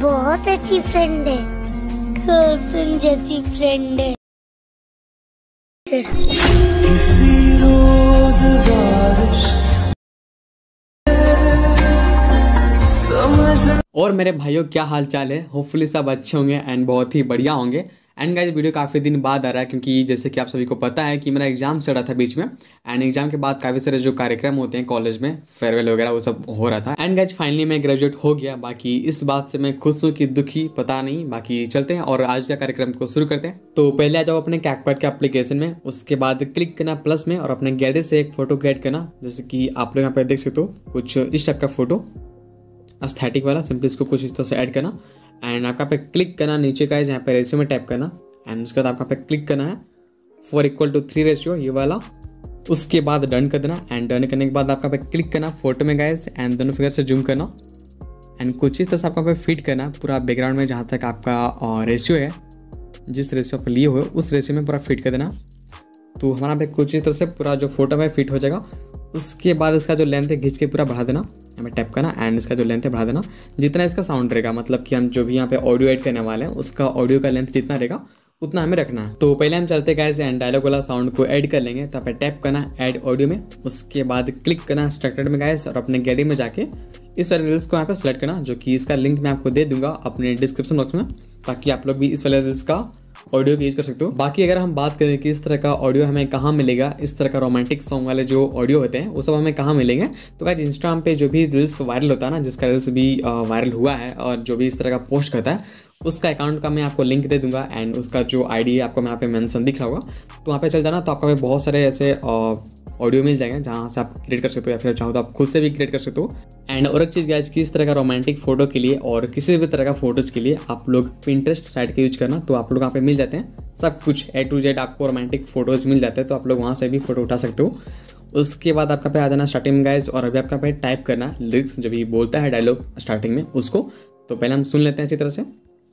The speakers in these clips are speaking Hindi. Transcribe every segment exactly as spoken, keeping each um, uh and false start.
बहुत अच्छी फ्रेंड है, गर्लफ्रेंड जैसी फ्रेंड है। किसी रोज बारिश और मेरे भाइयों क्या हाल चाल है। होपफुली सब अच्छे होंगे एंड बहुत ही बढ़िया होंगे। एंड गाइस वीडियो काफ़ी दिन बाद आ रहा है क्योंकि जैसे कि आप सभी को पता है कि मेरा एग्जाम चल रहा था बीच में। एंड एग्जाम के बाद काफ़ी सारे जो कार्यक्रम होते हैं कॉलेज में, फेयरवेल वगैरह, वो सब हो रहा था। एंड गाइस फाइनली मैं ग्रेजुएट हो गया। बाकी इस बात से मैं खुश हूँ कि दुखी पता नहीं। बाकी चलते हैं और आज का कार्यक्रम को शुरू करते हैं। तो पहले आ जाओ अपने कैकपैड के एप्लीकेशन में, उसके बाद क्लिक करना प्लस में और अपने गैलरी से एक फोटो ऐड करना। जैसे कि आप लोग यहाँ पे देख सकते हो कुछ इस टाइप का फोटो एस्थेटिक वाला। सिंपली इसको कुछ इस तरह से ऐड करना एंड आपका पे क्लिक करना नीचे का है जहाँ पे रेशियो में टैप करना एंड उसके बाद आपका पे क्लिक करना है four equal to three ratio ये वाला। उसके बाद डन कर देना एंड डन करने के बाद आपका पे क्लिक करना फोटो में गाइस एंड दोनों फिगर से जूम करना एंड कुछ इस तरह से आपका पे फिट करना पूरा बैकग्राउंड में जहाँ तक आपका रेशियो है, जिस रेशियो आप लिए हुए उस रेशियो में पूरा फिट कर देना। तो हमारा पे कुछ इस तरह से पूरा जो फोटो है फिट हो जाएगा। उसके बाद इसका जो लेंथ है खींच के पूरा बढ़ा देना, हमें टैप करना एंड इसका जो लेंथ है बढ़ा देना जितना इसका साउंड रहेगा। मतलब कि हम जो भी यहाँ पे ऑडियो ऐड करने वाले हैं उसका ऑडियो का लेंथ जितना रहेगा उतना हमें रखना है। तो पहले हम चलते गाइस एंड डायलॉग वाला साउंड को ऐड कर लेंगे। तो पे टैप करना ऐड ऑडियो में, उसके बाद क्लिक करना स्ट्रक्चर में गाइस और अपने गैलरी में जाके इस वाले रील्स को यहाँ पे सेलेक्ट करना, जो कि इसका लिंक मैं आपको दे दूंगा अपने डिस्क्रिप्शन बॉक्स में, ताकि आप लोग भी इस वाले रील्स का ऑडियो यूज कर सकते हो। बाकी अगर हम बात करें कि इस तरह का ऑडियो हमें कहाँ मिलेगा, इस तरह का रोमांटिक सॉन्ग वाले जो ऑडियो होते हैं वो सब हमें कहाँ मिलेंगे, तो गाइस इंस्टाग्राम पे जो भी रील्स वायरल होता है ना, जिसका रील्स भी वायरल हुआ है और जो भी इस तरह का पोस्ट करता है उसका अकाउंट का मैं आपको लिंक दे दूंगा एंड उसका जो आईडी है आपको यहाँ पे मेंशन दिख रहा होगा। तो वहाँ पे चल जाना, तो आपका पे बहुत सारे ऐसे ऑडियो मिल जाएंगे जहाँ से आप क्रिएट कर सकते हो या फिर चाहो तो आप खुद से भी क्रिएट कर सकते हो। एंड और एक चीज़ गाइस कि इस तरह का रोमांटिक फोटो के लिए और किसी भी तरह का फोटोज़ के लिए आप लोग पिंटरेस्ट साइट का यूज करना। तो आप लोग वहाँ पे मिल जाते हैं सब कुछ ए टू जेड, आपको रोमांटिक फोटोज़ मिल जाते हैं, तो आप लोग वहाँ से भी फोटो उठा सकते हो। उसके बाद आपका पे आ जाना स्टार्टिंग में गाइस और अभी आपका पे टाइप करना लिरिक्स जो भी बोलता है डायलॉग स्टार्टिंग में उसको। तो पहले हम सुन लेते हैं अच्छी तरह से।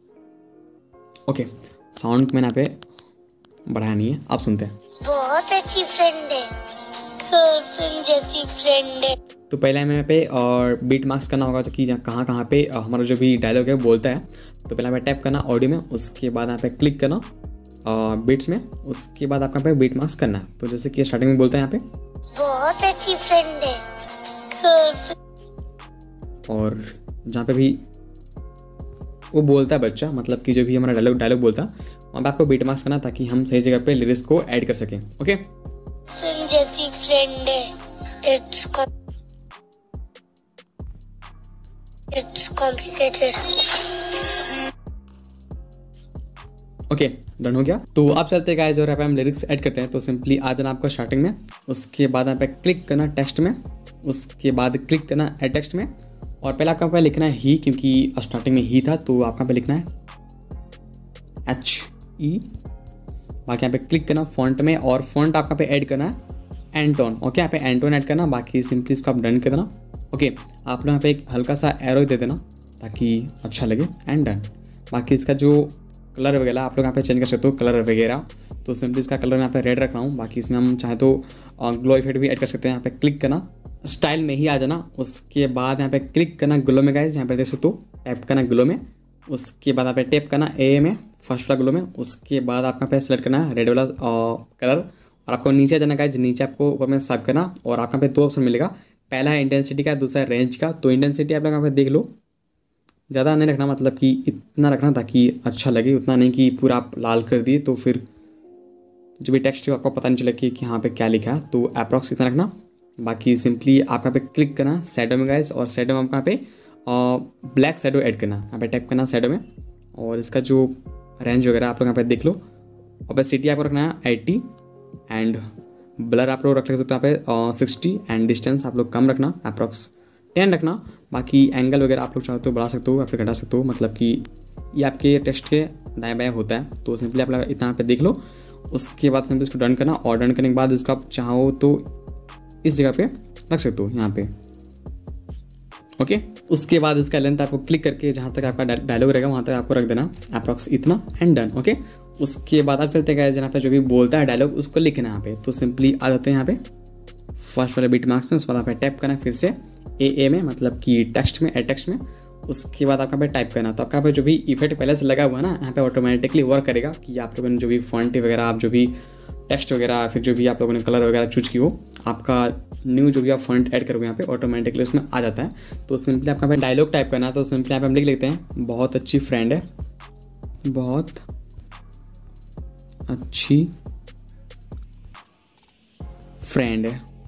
ओके साउंड मैंने यहाँ पे बढ़ाया नहीं है, आप सुनते हैं। बहुत अच्छी फ्रेंड है, गर्लफ्रेंड जैसी फ्रेंड है। तो पहले हमें यहाँ पे और बीट मार्क्स करना होगा, तो कि कहाँ कहाँ पे हमारा जो भी डायलॉग है बोलता है। तो पहले हमें टैप करना ऑडियो में, उसके बाद यहाँ पे क्लिक करना बीट्स में, उसके बाद आपका पे बीट मार्क्स करना है। तो जैसे कि स्टार्टिंग में बोलता है यहाँ पे बहुत अच्छी फ्रेंड है, गर्लफ्रेंड। और जहाँ पे भी वो बोलता है बच्चा, मतलब कि जो भी हमारा डायलॉग डायलॉग बोलता है वहाँ पे आपको बीट मार्क्स करना ताकि हम सही जगह पे लिरिक्स को ऐड कर सकें। ओके फ्रेंड जैसी फ्रेंड है, it's it's complicated. Okay done हो गया। तो अब चलते गाइस और यहाँ पे हम लिरिक्स ऐड करते हैं। तो सिंपली आ जाना आपको स्टार्टिंग में, उसके बाद यहाँ पे क्लिक करना टेक्स्ट में, उसके बाद क्लिक करना एड टेक्स्ट में और पहले आपका पे लिखना है ही, क्योंकि स्टार्टिंग में ही था तो आपका पे लिखना है एच ई। बाकी यहाँ पे क्लिक करना फॉन्ट में और फॉन्ट आपका पे ऐड करना है एंटोन। ओके यहाँ पे एंटोन ऐड करना, बाकी सिंपली इसको आप डन कर देना। ओके आप लोग यहाँ पे एक हल्का सा एरो दे देना ताकि अच्छा लगे एंड डन। बाकी इसका जो कलर वगैरह आप लोग यहाँ पे चेंज कर सकते हो कलर वगैरह। तो सिंपली इसका कलर मैं यहाँ पे रेड रख रहा हूँ। बाकी इसमें हम चाहे तो ग्लो इफेक्ट भी ऐड कर सकते हैं। यहाँ पे क्लिक करना स्टाइल में ही आ जाना, उसके बाद यहाँ पे क्लिक करना ग्लो में गाइस, यहाँ पे देख सकते हो टैप करना ग्लो में, उसके बाद यहाँ पे टैप करना ए में फर्स्ट वाला ग्लो में, उसके बाद आपका पे सेलेक्ट करना है रेड वाला कलर और आपको नीचे जाना गाइस, नीचे आपको ऊपर में स्वाइप करना और आपका पे दो ऑप्शन मिलेगा, पहला है इंटेंसिटी का, दूसरा है रेंज का। तो इंटेंसिटी आप लोग यहाँ पे देख लो, ज़्यादा नहीं रखना, मतलब कि इतना रखना ताकि अच्छा लगे, उतना नहीं कि पूरा आप लाल कर दिए तो फिर जो भी टेक्स्ट आपको पता नहीं चले कि यहाँ पे क्या लिखा है। तो अप्रॉक्स इतना रखना। बाकी सिंपली आपका पे क्लिक करना शैडो में गाइस और शैडो में आपका यहाँ पे ब्लैक शैडो ऐड करना, यहाँ पे टैप करना शैडो में और इसका जो रेंज वगैरह आप लोग यहाँ पे देख लो। ओपेसिटी आपको रखना है एटी एंड ब्लर आप लोग रख सकते हो यहाँ पे सिक्सटी एंड डिस्टेंस आप लोग कम रखना, अप्रॉक्स टेन रखना। बाकी एंगल वगैरह आप लोग चाहो तो बढ़ा सकते हो या फिर घटा सकते हो, मतलब कि ये आपके टेक्स्ट के दाएं बाएं होता है। तो सिंपली आप लोग इतना यहाँ पे देख लो। उसके बाद सिंपली इसको डन करना और डन करने के बाद इसको आप चाहो तो इस जगह पे रख सकते हो यहाँ पे। ओके उसके बाद इसका लेंथ आपको क्लिक करके जहाँ तक आपका डायलॉग रहेगा वहाँ तक आपको रख देना अप्रॉक्स इतना एंड डन। ओके उसके बाद आप चलते गए यहाँ पे जो भी बोलता है डायलॉग उसको लिखना है यहाँ पे। तो सिंपली आ जाते हैं यहाँ पे फर्स्ट वाले बीट मार्क्स में, उसके बाद आप टैप करना फिर से ए ए में, मतलब कि टेक्स्ट में, ए टेक्स्ट में। उसके बाद आपका पे टाइप करना। तो आपका पे जो भी इफेक्ट पहले से लगा हुआ है ना, यहाँ पे ऑटोमेटिकली वर्क करेगा कि आप लोगों ने जो भी फॉन्ट वगैरह, आप जो भी टेक्स्ट वगैरह, फिर जो भी आप लोगों ने कलर वगैरह चूज की हो, आपका न्यू जो भी आप फॉन्ट ऐड करोगे यहाँ पे ऑटोमेटिकली उसमें आ जाता है। तो सिंपली आपका पे डायलॉग टाइप करना है। तो सिंपली यहाँ पे हम लिख लेते हैं, बहुत अच्छी फ्रेंड है, बहुत अच्छी फ्रेंड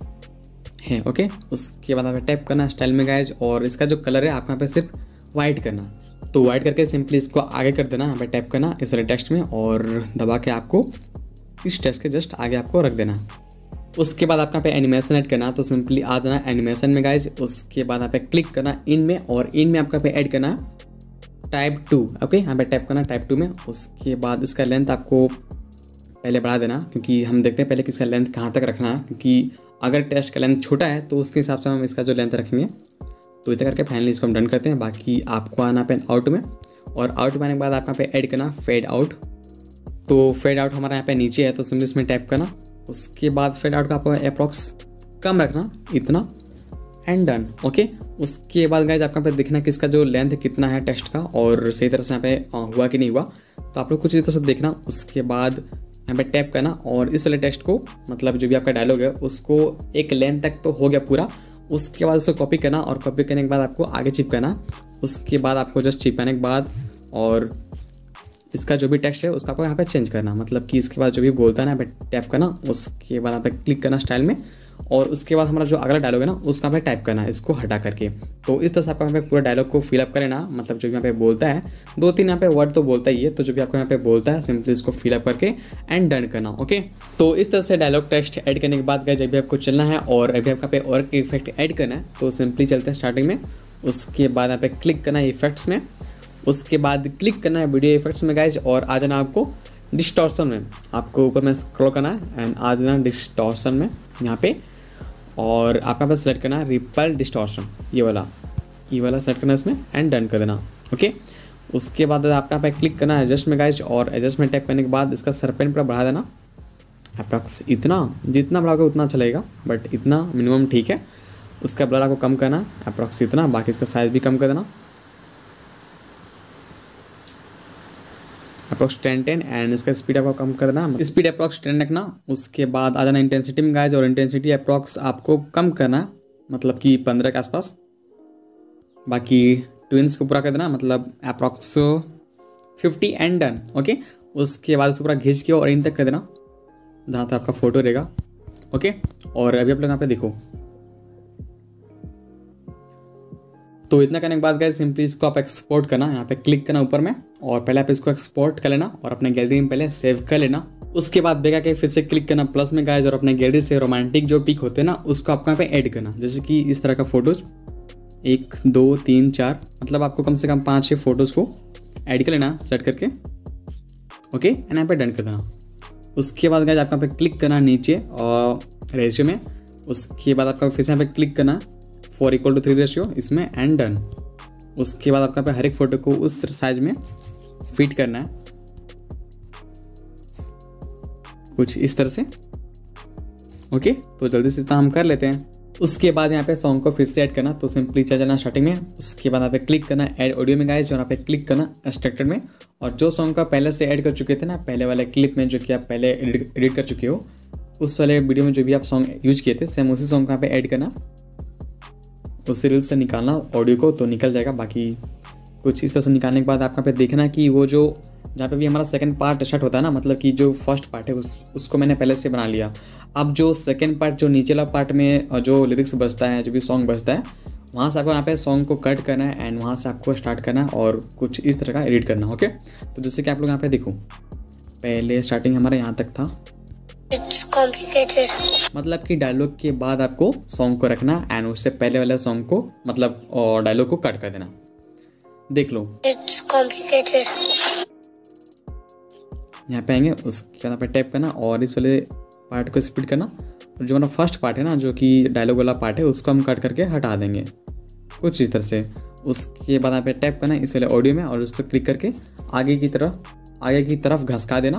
है। ओके, उसके बाद आप टाइप करना स्टाइल में गाइज, और इसका जो कलर है आपको यहाँ पे सिर्फ वाइट करना। तो वाइट करके सिंपली इसको आगे कर देना, यहाँ पे टाइप करना इस वाले टेक्स्ट में, और दबा के आपको इस टेक्स्ट के जस्ट आगे आपको रख देना। उसके बाद आपका पे एनिमेशन ऐड करना। तो सिंपली आ जाना एनिमेशन में गाइज। उसके बाद यहाँ पे क्लिक करना इन में, और इन में आपका पे ऐड करना टाइप टू। ओके, यहाँ पे टाइप करना टाइप टू में। उसके बाद इसका लेंथ आपको पहले बढ़ा देना, क्योंकि हम देखते हैं पहले कि इसका लेंथ कहाँ तक रखना है, क्योंकि अगर टेक्स्ट का लेंथ छोटा है तो उसके हिसाब से हम इसका जो लेंथ रखेंगे। तो इतना करके फाइनली इसको हम डन करते हैं। बाकी आपको आना पे आउट में, और आउट में आने के बाद आपका पे ऐड करना फेड आउट। तो फेड आउट हमारा यहाँ पे नीचे है, तो सिंपली इसमें टाइप करना। उसके बाद फेड आउट का आपको अप्रॉक्स कम रखना, इतना, एंड डन। ओके, उसके बाद गाइज आपका पे देखना कि इसका जो लेंथ कितना है टेक्स्ट का, और सही तरह से यहाँ पे हुआ कि नहीं हुआ। तो आप लोग कुछ इस तरह से देखना। उसके बाद यहाँ पे टैप करना, और इस वाले टेक्स्ट को, मतलब जो भी आपका डायलॉग है उसको एक लेंथ तक तो हो गया पूरा। उसके बाद उसको कॉपी करना, और कॉपी करने के बाद आपको आगे चिपकाना। उसके बाद आपको जस्ट चिपकाने के बाद और इसका जो भी टेक्स्ट है उसका आपको यहाँ पे चेंज करना, मतलब कि इसके बाद जो भी बोलता है ना, यहाँ पे टैप करना। उसके बाद यहाँ पे क्लिक करना स्टाइल में, और उसके बाद हमारा जो अगला डायलॉग है ना उसका यहाँ पे टाइप करना है, इसको हटा करके। तो इस तरह से आपको यहाँ पे पूरा डायलॉग को फिलअप करे ना, मतलब जो भी यहाँ पे बोलता है, दो तीन यहाँ पे वर्ड तो बोलता ही है, तो जो भी आपको यहाँ पे बोलता है सिंपली इसको फिलअप करके एंड डन करना। ओके, तो इस तरह से डायलॉग टेक्स्ट ऐड करने के बाद जब भी आपको चलना है और अभी आपका पे और इफेक्ट ऐड करना है, तो सिंपली चलते हैं स्टार्टिंग में। उसके बाद यहाँ पे क्लिक करना है इफेक्ट्स में। उसके बाद क्लिक करना है वीडियो इफेक्ट्स में गाइज, और आ जाना आपको डिस्टॉर्शन में। आपको ऊपर में स्क्रॉल करना है एंड आ जाना डिस्टॉर्शन में यहाँ पे, और आपका पास सेलेक्ट करना है रिपल डिस्टॉर्शन, ये वाला ये वाला सेलेक्ट करना है इसमें एंड डन कर देना। ओके, उसके बाद आपका पे क्लिक करना है एडजस्ट में गाइज, और एडजस्ट में टैप करने के बाद इसका सरपेन पूरा बढ़ा देना अप्रॉक्स इतना, जितना बढ़ाओगे उतना चलेगा, बट इतना मिनिमम ठीक है। उसका ब्लर आपको कम करना अप्रॉक्स इतना, बाकी इसका साइज़ भी कम कर देना अप्रॉक्स टेन टेन, एंड इसका स्पीड आपको कम कर देना, स्पीड अप्रॉक्स टेन रखना। उसके बाद आ जाना इंटेंसिटी में गाइज, और इंटेंसिटी अप्रॉक्स आपको कम करना, मतलब कि पंद्रह के आसपास। बाकी ट्विंस को पूरा कर देना, मतलब approx fifty and done. Okay, उसके बाद उसको पूरा खींच के और इन तक कर देना जहाँ तक आपका फोटो रहेगा। ओके, और अभी आप लोग यहाँ पे देखो, तो इतना करने के बाद गाइस सिंपली इसको आप एक्सपोर्ट करना, यहाँ पे क्लिक करना ऊपर में, और पहले आप इसको एक्सपोर्ट कर लेना और अपने गैलरी में पहले सेव कर लेना। उसके बाद बेगा के फिर से क्लिक करना प्लस में गाइस, और अपने गैलरी से रोमांटिक जो पिक होते हैं ना उसको आपको यहाँ पे ऐड करना, जैसे कि इस तरह का फोटोज़, एक दो तीन चार, मतलब आपको कम से कम पाँच छः फोटोज़ को ऐड कर लेना सेट करके। ओके, एंड यहाँ पे डन कर देना। उसके बाद गाइस आपका पे क्लिक करना नीचे और रेशियो में। उसके बाद आपका फिर से यहाँ पे क्लिक करना four equal to three ratio इसमें एंड डन। उसके बाद आपका पे हर एक फोटो को उस साइज में फिट करना है कुछ इस तरह से। ओके, तो जल्दी से इतना हम कर लेते हैं। उसके बाद यहाँ पे सॉन्ग को फिर से ऐड करना, तो सिंपली चल जाना स्टार्टिंग में। उसके बाद यहाँ पे क्लिक करना ऐड ऑडियो में गाइस, और यहाँ पे क्लिक करना एक्सट्रैक्टेड में, और जो सॉन्ग का पहले से ऐड कर चुके थे ना पहले वाले क्लिप में, जो कि आप पहले एडिट कर चुके हो, उस वाले वीडियो में जो भी आप सॉन्ग यूज किए थे सेम उसी सॉन्ग को यहाँ पे ऐड करना, उसी रील से निकालना ऑडियो को, तो निकल जाएगा। बाकी कुछ इस तरह से निकालने के बाद आपका पे देखना कि वो जो जहाँ पे भी हमारा सेकंड पार्ट स्टार्ट होता है ना, मतलब कि जो फर्स्ट पार्ट है उस उसको मैंने पहले से बना लिया। अब जो सेकंड पार्ट जो नीचेला पार्ट में जो लिरिक्स बजता है, जो भी सॉन्ग बजता है, वहाँ से आपको यहाँ पे सॉन्ग को कट करना है एंड वहाँ से आपको स्टार्ट करना है और कुछ इस तरह का एडिट करना। ओके, तो जैसे कि आप लोग यहाँ पे देखो, पहले स्टार्टिंग हमारा यहाँ तक था, It's complicated. मतलब कि डायलॉग के बाद आपको सॉन्ग को रखना एंड उससे पहले वाले सॉन्ग को, मतलब और डायलॉग को कट कर देना। देख लो, It's complicated. यहाँ पे आएंगे, उसके बाद पे टैप करना और इस वाले पार्ट को स्पीड करना, और जो हमारा फर्स्ट पार्ट है ना, जो कि डायलॉग वाला पार्ट है, उसको हम कट करके हटा देंगे कुछ इस तरह से। उसके बाद यहाँ पे टैप करना इस वाले ऑडियो में और उसको क्लिक करके आगे की तरफ आगे की तरफ घसका देना।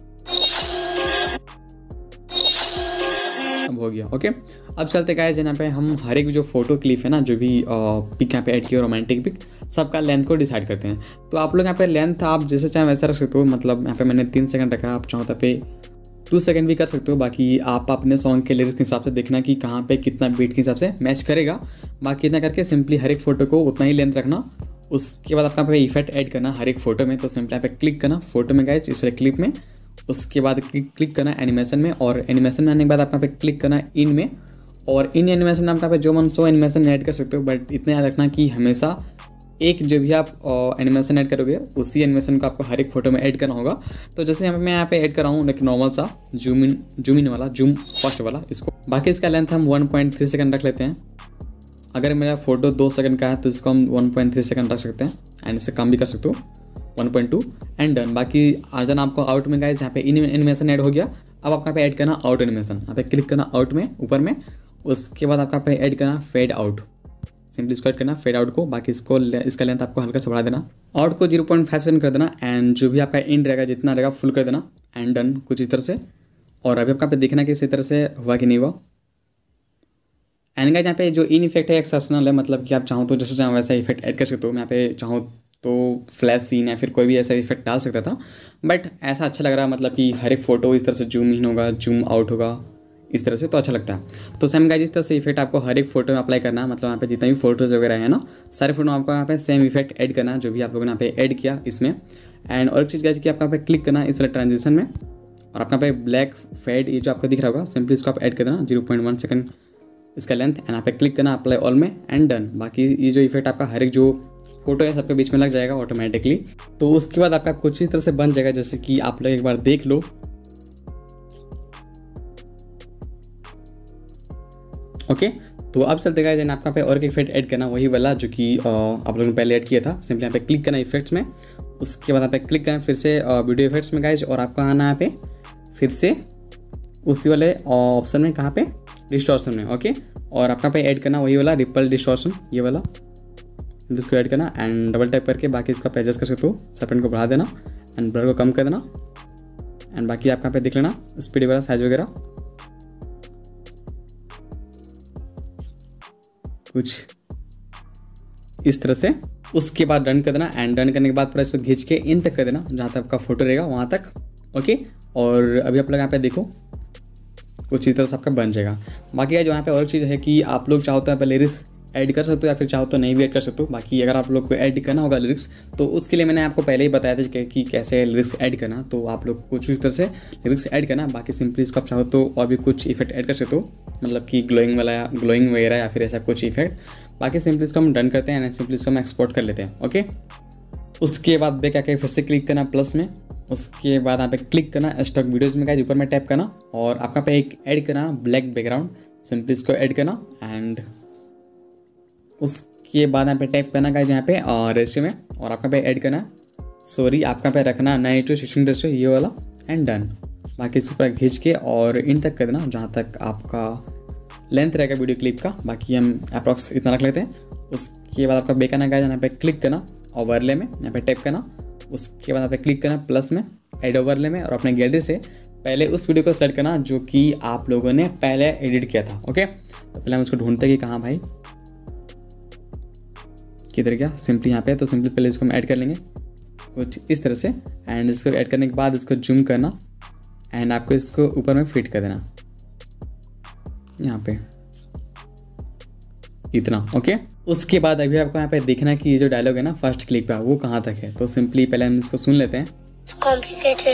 अब हो गया। ओके, अब चलते गाइस यहाँ पे हम हर एक जो फोटो क्लिप है ना, जो भी पिक यहाँ पे ऐड किया रोमांटिक पिक, सबका लेंथ को डिसाइड करते हैं। तो आप लोग यहाँ पे लेंथ आप जैसे चाहें वैसा रख सकते हो, मतलब यहाँ पे मैंने तीन सेकंड रखा है, आप चाहो तो पे टू सेकंड भी कर सकते हो। बाकी आप अपने सॉन्ग के लिरिक्स के हिसाब से देखना कि कहाँ पे कितना बीट के हिसाब से मैच करेगा। बाकी इतना करके सिंपली हर एक फ़ोटो को उतना ही लेंथ रखना। उसके बाद आपका पे इफेक्ट ऐड करना हर एक फ़ोटो में, तो सिंपली यहाँ पे क्लिक करना फोटो में गाइज, इस वाले क्लिप में। उसके बाद क्लिक करना एनिमेशन में, और एनिमेशन में आने के बाद आपका पे क्लिक करना इन में, और इन एनिमेशन में आपका पे जो मन सो एनिमेशन ऐड कर सकते हो। बट इतना याद रखना कि हमेशा एक जो भी आप एनिमेशन ऐड करोगे उसी एनिमेशन को आपको हर एक फोटो में ऐड करना होगा। तो जैसे यहाँ पे मैं यहाँ पे ऐड कर रहा हूँ एक नॉर्मल सा जूम इन जूम इन वाला जूम फर्स्ट वाला इसको। बाकी इसका लेंथ हम वन पॉइंट थ्री सेकंड रख लेते हैं। अगर मेरा फोटो दो सेकंड का है तो इसको हम वन पॉइंट थ्री सेकंड रख सकते हैं, एंड इससे कम भी कर सकते हो one point two, and done. बाकी आज आपको आउट में गाइस यहाँ पे इन एनिमेशन ऐड हो गया। अब आपका पे ऐड करना आउट एनिमेशन, यहाँ पे क्लिक करना आउट में ऊपर में। उसके बाद आपका पे ऐड करना फेड आउट, सिंपली इसको ऐड करना फेड आउट को। बाकी इसको इसका लेंथ आपको हल्का सा बढ़ा देना, आउट को जीरो पॉइंट फाइव सेकंड कर देना, एंड जो भी आपका इन रहेगा जितना रहेगा फुल कर देना, एंड डन कुछ इस तरह से। और अभी आपका पे देखना कि इसी तरह से हुआ कि नहीं हुआ। एंड गाइस यहाँ पे जो इन इफेक्ट है एक्सेप्शनल है, मतलब कि आप चाहो तो जैसे चाहो वैसा इफेक्ट ऐड कर सकते हो। मैं यहाँ पे चाहो तो फ्लैश सीन या फिर कोई भी ऐसा इफेक्ट डाल सकता था, बट ऐसा अच्छा लग रहा है, मतलब कि हर एक फोटो इस तरह से जूम इन होगा जूम आउट होगा इस तरह से, तो अच्छा लगता है। तो सेम गाइस इस तरह से इफेक्ट आपको हर एक फोटो में अप्लाई करना है, मतलब यहाँ पे जितने भी फोटोज़ वगैरह है ना सारे फोटो में आपको यहाँ पे सेम इफेक्ट ऐड करना है जो भी आप लोगों ने यहाँ पे ऐड किया इसमें। एंड और एक चीज़ गाइस कि आपका यहाँ पे क्लिक करना है इस वाले ट्रांजिशन में, और आपका पे ब्लैक फेड ये जो आपको दिख रहा होगा सिंपली इसको आप ऐड कर देना जीरो पॉइंट वन सेकंड इसका लेंथ, एंड यहाँ पे क्लिक करना अप्लाई ऑल में, एंड डन। बाकी ये जो इफेक्ट आपका हर एक जो फोटो है सबके बीच में लग जाएगा ऑटोमेटिकली। तो उसके बाद आपका कुछ इस तरह से बन जाएगा, जैसे कि आप लोग एक बार देख लो। ओके तो अब चलते गए जन आपका पे और एक इफेक्ट ऐड करना वही वाला जो कि आप लोगों ने पहले ऐड किया था। सिंपली यहाँ पे क्लिक करना इफेक्ट्स में, उसके बाद यहाँ पे क्लिक करना फिर से वीडियो इफेक्ट्स में गाइज, और आपको आना यहाँ पे फिर से उसी वाले ऑप्शन में कहाँ पे डिस्टॉर्शन में। ओके और आपका पे ऐड करना वही वाला रिपल डिस्टॉर्शन ये वाला, इसको ऐड करना एंड डबल टाइप करके बाकी इसको आप एडजस्ट कर सकते हो। सेपरेट को बढ़ा देना एंड ब्लर को कम कर देना, एंड बाकी आपका पे देख लेना स्पीड वगैरह साइज वगैरह कुछ इस तरह से। उसके बाद डन कर देना, एंड डन करने के बाद पूरा इसको खींच के इन तक कर देना जहाँ तक आपका फोटो रहेगा वहाँ तक। ओके और अभी आप लोग यहाँ पे देखो कुछ इस तरह से आपका बन जाएगा। बाकी जो यहाँ पे और चीज़ है कि आप लोग चाहो तो यहाँ पे लिरिक्स ऐड कर सकते हो या फिर चाहो तो नहीं भी ऐड कर सकते हो। बाकी अगर आप लोग को ऐड करना होगा लिरिक्स तो उसके लिए मैंने आपको पहले ही बताया था कि कैसे लिरिक्स ऐड करना, तो आप लोग कुछ इस तरह से लिरिक्स ऐड करना। बाकी सिंपली इसको आप चाहो तो और भी कुछ इफेक्ट ऐड कर सकते हो, मतलब कि ग्लोइंग वाला ग्लोइंग वगैरह या फिर ऐसा कुछ इफेक्ट। बाकी सिंपली इसको हम डन करते हैं, सिंपली इसको हम एक्सपोर्ट कर लेते हैं। ओके उसके बाद बैक आके फिर से क्लिक करना प्लस में, उसके बाद यहाँ पे क्लिक करना स्टॉक वीडियोज़ में गाइस ऊपर में टैप करना, और आपका पे एक ऐड करना ब्लैक बैकग्राउंड, सिंपली इसको ऐड करना एंड उसके बाद यहाँ पे टैप करना गाइस यहाँ पे और रेशियो में, और आपका पे ऐड करना सॉरी आपका पे रखना नाइन टू सिक्सटीन रेशियो ये वाला, एंड डन। बाकी इसको पूरा खींच के और इन तक कर देना जहाँ तक आपका लेंथ रहेगा वीडियो क्लिप का। बाकी हम अप्रॉक्स इतना रख लेते हैं। उसके बाद आपका बैक आना गाइस यहाँ पे क्लिक करना ओवरले में, यहाँ पे टैप करना, उसके बाद यहाँ पे क्लिक करना प्लस में एड ओवरले में, और अपने गैलरी से पहले उस वीडियो को सेलेक्ट करना जो कि आप लोगों ने पहले एडिट किया था। ओके तो पहले हम उसको ढूंढते कि कहाँ भाई किधर गया, सिंपली यहाँ पे, तो सिंपली पहले इसको हम ऐड कर लेंगे कुछ इस तरह से, एंड इसको ऐड करने के बाद इसको जूम करना एंड आपको इसको ऊपर में फिट कर देना यहाँ पे इतना। ओके उसके बाद अभी आपको यहाँ पे देखना कि ये जो डायलॉग है ना फर्स्ट क्लिक का वो कहाँ तक है, तो सिंपली पहले हम इसको सुन लेते हैं। कॉम्प्लिकेटेड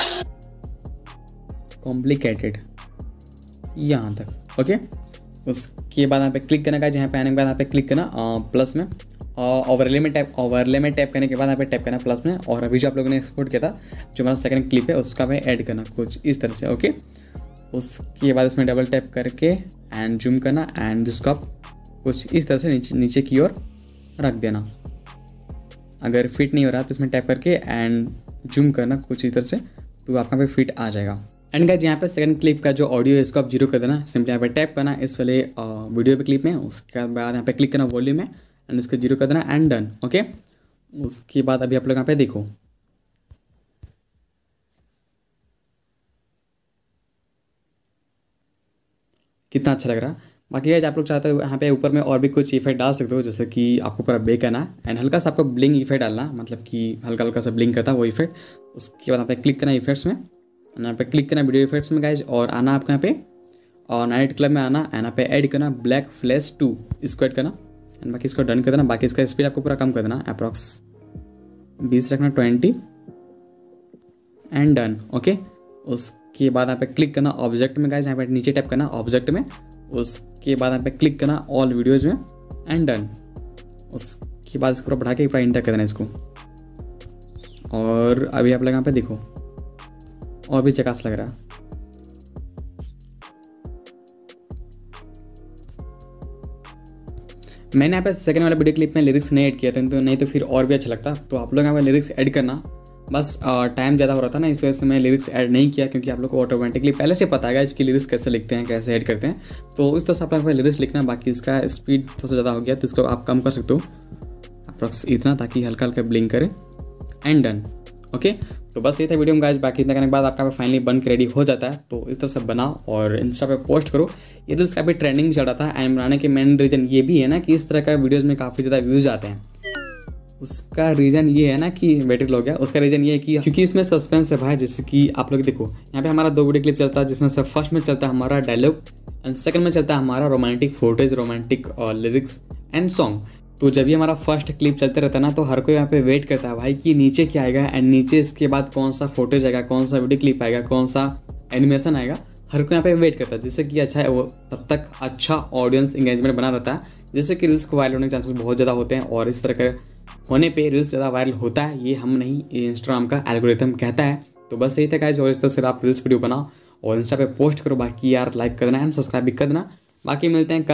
कॉम्प्लिकेटेड यहाँ तक। ओके उसके बाद यहाँ पे क्लिक करना का, यहाँ पे आने के बाद यहाँ पे क्लिक करना प्लस में, ओवरले में टैप ओवरले में टैप करने के बाद यहाँ पे टैप करना प्लस में, और अभी जो आप लोगों ने एक्सपोर्ट किया था जो हमारा सेकंड क्लिप है उसका पे ऐड करना कुछ इस तरह से। ओके उसके बाद इसमें डबल टैप करके एंड जूम करना एंड जिसको आप कुछ इस तरह से नीचे नीचे की ओर रख देना। अगर फिट नहीं हो रहा तो इसमें टैप करके एंड जूम करना कुछ इस तरह से, तो आपका पे फिट आ जाएगा। एंड गाइस यहाँ पे सेकंड क्लिप का जो ऑडियो है इसको आप जीरो कर देना, सिंपली यहाँ पे टैप करना इस वाले वीडियो पे क्लिप में, उसके बाद यहाँ पे क्लिक करना वॉल्यूम में एंड इसको जीरो कर देना एंड डन। ओके उसके बाद अभी आप लोग यहाँ पे देखो कितना अच्छा लग रहा है। बाकी गाइज आप लोग चाहते हो यहाँ पे ऊपर में और भी कुछ इफेक्ट डाल सकते हो, जैसे कि आपको पूरा बे करना एंड हल्का सा आपको ब्लिंग इफेक्ट डालना, मतलब कि हल्का हल्का सा ब्लिंग करता है वो इफेक्ट। उसके बाद यहाँ पे क्लिक करना इफेक्ट्स में, यहाँ पे क्लिक करना वीडियो इफेक्ट्स में गाइज, और आना आपको यहाँ पे और नाइट क्लब में आना एंड यहाँ पे ऐड करना ब्लैक फ्लैश टू, इसको ऐड करना एंड बाकी इसको डन कर देना। बाकी इसका स्पीड आपको पूरा कम कर देना, अप्रॉक्स बीस रखना, ट्वेंटी एंड डन। ओके, उसके बाद यहाँ पे क्लिक करना ऑब्जेक्ट में गाइज, यहाँ पे नीचे टैप करना ऑब्जेक्ट में, उसके बाद यहाँ पे क्लिक करना ऑल वीडियोज़ में एंड डन। उसके बाद इसको पूरा बढ़ा के पूरा इंटर कर देना इसको, और अभी आप लोग यहाँ पे देखो और भी चकास लग रहा है। मैंने यहाँ पे सेकंड वाला वीडियो क्लिप में लिरिक्स नहीं ऐड किया था, तो नहीं तो फिर और भी अच्छा लगता। तो आप लोग यहाँ पे लिरिक्स ऐड करना, बस टाइम ज़्यादा हो रहा था ना, इस वजह से मैं लिरिक्स ऐड नहीं किया, क्योंकि आप लोग को ऑटोमेटिकली पहले से पता है इसकी लिरिक्स कैसे लिखते हैं, कैसे ऐड करते हैं। तो इस तरह से आप लोग लिरिक्स लिखना। बाकी इसका स्पीड थोड़ा सा ज़्यादा हो गया तो इसको आप कम कर सकते हो अप्रॉक्स इतना, ताकि हल्का हल्का ब्लिंक करे एंड डन। ओके, तो बस ये था वीडियो में गाइज। बाकी इतना करने के बाद आपका फाइनली बन के रेडी हो जाता है। तो इस तरह से बनाओ और इंस्टा पे पोस्ट करो। ये तो इसका भी ट्रेंडिंग भी चल रहा था एंड बनाने के मेन रीज़न ये भी है ना कि इस तरह का वीडियोज़ में काफ़ी ज़्यादा व्यूज़ आते हैं। उसका रीज़न ये है ना कि बैटरी हो गया, उसका रीज़न ये है कि क्योंकि इसमें सस्पेंस है भाई। जैसे कि आप लोग देखो यहाँ पे हमारा दो वीडियो क्लिप चलता है, जिसमें से फर्स्ट में चलता है हमारा डायलॉग एंड सेकंड में चलता है हमारा रोमांटिक फोटोज, रोमांटिक और लिरिक्स एंड सॉन्ग। तो जब भी हमारा फर्स्ट क्लिप चलते रहता है ना, तो हर कोई यहाँ पे वेट करता है भाई कि नीचे क्या आएगा एंड नीचे इसके बाद कौन सा फोटोज आएगा, कौन सा वीडियो क्लिप आएगा, कौन सा एनिमेशन आएगा। हर कोई यहाँ पे वेट करता है, जिससे कि अच्छा है वो तब तक अच्छा ऑडियंस इंगेजमेंट बना रहता है, जिससे कि रील्स को वायरल होने के चांसेस बहुत ज़्यादा होते हैं। और इस तरह के होने पे रील्स ज़्यादा वायरल होता है, ये हम नहीं, ये इंस्टाग्राम का एल्गोरिथम कहता है। तो बस यही था गाइस, और इस तरह से आप रील्स वीडियो बनाओ और इंस्टा पे पोस्ट करो। बाकी यार लाइक कर देना एंड सब्सक्राइब भी कर देना। बाकी मिलते हैं